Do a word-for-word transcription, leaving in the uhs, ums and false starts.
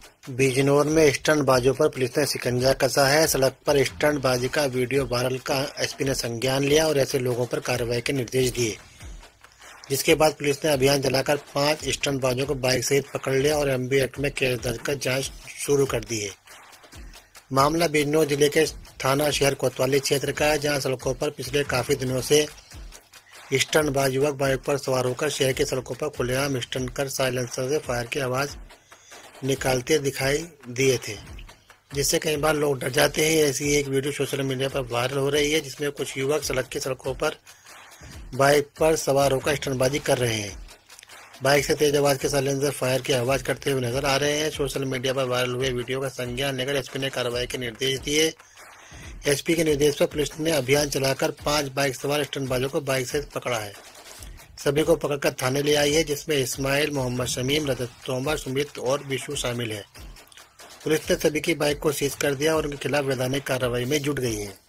बिजनौर में स्टंटबाजों पर पुलिस ने शिकंजा कसा है। सड़क पर स्टंटबाजी का वीडियो वायरल का एसपी ने संज्ञान लिया और ऐसे लोगों पर कार्रवाई के निर्देश दिए, जिसके बाद पुलिस ने अभियान चलाकर पांच स्टंटबाजों को बाइक सहित पकड़ लिया और एमबी एक्ट में केस दर्ज कर जांच शुरू कर दी है। मामला बिजनौर जिले के थाना शहर कोतवाली क्षेत्र का है, जहां सड़कों पर पिछले काफी दिनों से स्टंटबाज युवक बाइक पर सवार होकर शहर की सड़कों पर खुलेआम स्टंट कर साइलेंसर से फायर की आवाज निकालते दिखाई दिए थे, जिससे कई बार लोग डर जाते हैं। ऐसी एक वीडियो सोशल मीडिया पर वायरल हो रही है, जिसमें कुछ युवक सड़क की सड़कों पर बाइक पर सवार होकर स्टंटबाजी कर रहे हैं। बाइक से तेज आवाज के साइलेंसर फायर की आवाज करते हुए नजर आ रहे हैं। सोशल मीडिया पर वायरल हुए वीडियो का संज्ञान लेकर एसपी ने कार्रवाई के निर्देश दिए। एसपी के निर्देश पर पुलिस ने अभियान चलाकर पांच बाइक सवार स्टंटबाजों को बाइक से पकड़ा है। सभी को पकड़कर थाने ले आई है, जिसमें इस्माइल, मोहम्मद शमीम, रजत तोमर, सुमित और विशु शामिल है। पुलिस ने सभी की बाइक को सीज कर दिया और उनके खिलाफ वैधानिक कार्रवाई में जुट गई है।